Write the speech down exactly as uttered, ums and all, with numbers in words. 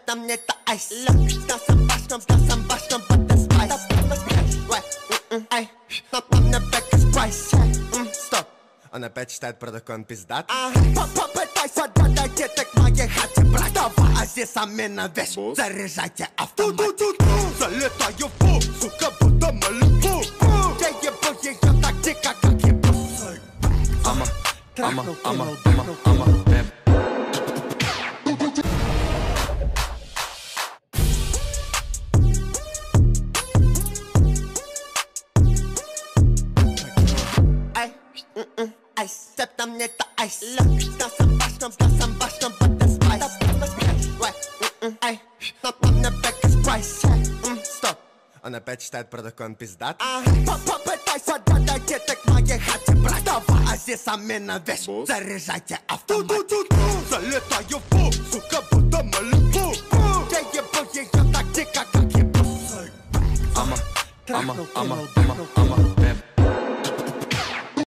Это мне это айс. С мясом башнем, с мясом башнем, под спайс. Ай, но там мне бэк из прайс. Стоп, он опять читает про такой, он пиздат. Попытайся додайте ты к моей хате, брат. Давай, а здесь амина вещь. Заряжайте автомат. Залетаю в пул, сука, будто малюку. Я ебу ее так дико, как ебу. Ама, ама, ама, ама, ама, бэб. Ай, айс, это мне это айс. С мясом башнем, с мясом башнем, под спайс. Ай, но там мне бэк из прайс. Стоп, он опять читает про такой, он пиздат. Попытайся додайте ты к моей хате, брат. Давай, а здесь амина вещь. Заряжайте автомат. Залетаю в пул, сука, будто малюку. Я ебу ее так дико, как ебу. Ама, ама, ама, ама, ама, бэб.